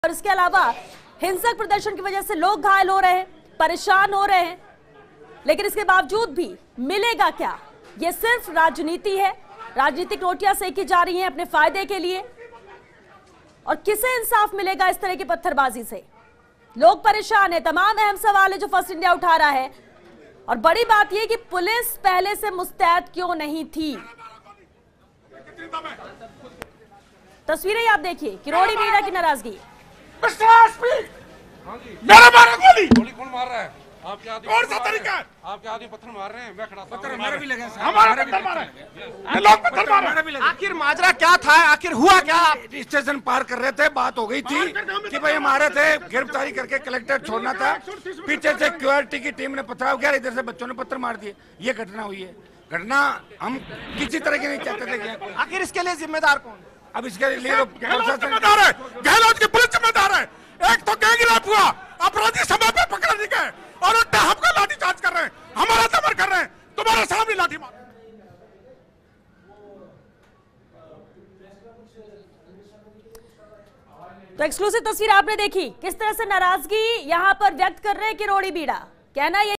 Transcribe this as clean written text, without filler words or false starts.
और इसके अलावा हिंसक प्रदर्शन की वजह से लोग घायल हो रहे हैं, परेशान हो रहे हैं, लेकिन इसके बावजूद भी मिलेगा क्या? ये सिर्फ राजनीति है, राजनीतिक रोटियां सेकी जा रही हैं अपने फायदे के लिए। और किसे इंसाफ मिलेगा इस तरह की पत्थरबाजी से? लोग परेशान हैं। तमाम अहम सवाल है जो फर्स्ट इंडिया उठा रहा है। और बड़ी बात यह कि पुलिस पहले से मुस्तैद क्यों नहीं थी? तस्वीरें आप देखिए, किरोड़ी मीणा की नाराजगी। मेरे मारे गोली कौन मार रहा है? आपके आदमी कौन सा तरीका है? आपके आदमी पत्थर मार रहे हैं, मैं खड़ा पत्थर हमारे भी लगे, हमारे पत्थर मारे, ये लोग पत्थर मारे। आखिर माजरा क्या था? आखिर हुआ क्या? स्टेशन पार कर रहे थे, बात हो गई थी कि भाई हमारे थे, गिरफ्तारी करके कलेक्टर छोड़ना था। पीछे से क्यूआरटी की टीम ने पथराव किया, इधर से बच्चों ने पत्थर मार दिए। ये घटना हुई है। घटना हम किसी तरह की नहीं चाहते थे। आखिर इसके लिए जिम्मेदार कौन? अब इसके लिए जिम्मेदार है, गहलोत की पुलिस जिम्मेदार है। एक तो गैंगरेप हुआ, अपराधी समय पे पकड़ नहीं गए और उल्टा हमको लाठीचार्ज कर रहे हैं, हमारा दमन कर रहे हैं, तुम्हारे सामने लाठी मार। तो एक्सक्लूसिव तस्वीर आपने देखी, किस तरह से नाराजगी यहां पर व्यक्त कर रहे हैं किरोड़ी मीणा। कहना ये